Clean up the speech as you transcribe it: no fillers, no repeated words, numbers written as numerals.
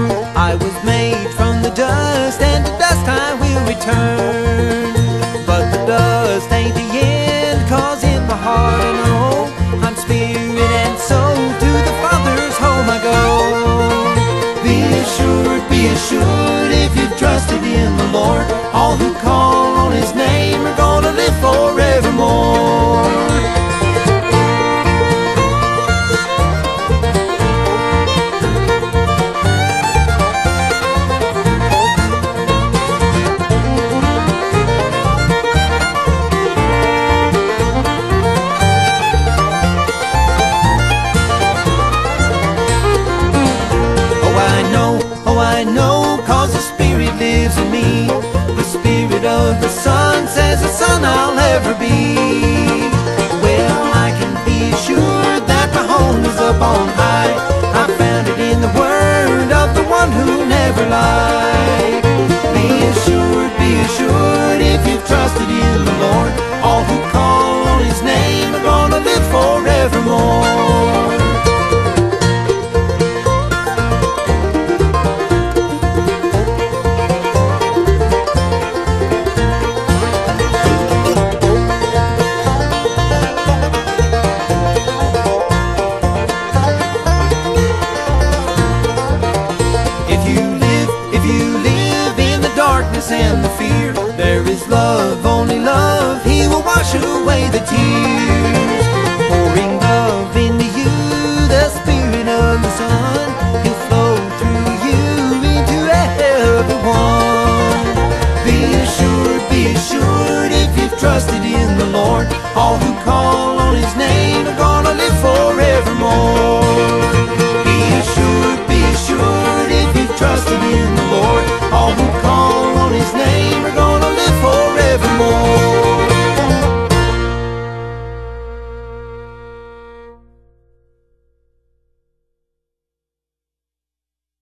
I was made from the dust, and to dust I will return. But the dust ain't the end, 'cause in my heart I know I'm spirit and soul, to the Father's home I go. Be assured, if you've trusted in the Lord, all who call on His name are gonna live forevermore. I know, 'cause the Spirit lives in me. The Spirit of the Son says the Son I'll ever be. Well, I can be assured that my home is up on high. I found it in the Word of the one who never lied. Be assured, if you've trusted in the Lord, all who call on His name are gonna live forevermore. And the fear, there is love, only love. He will wash away the tears.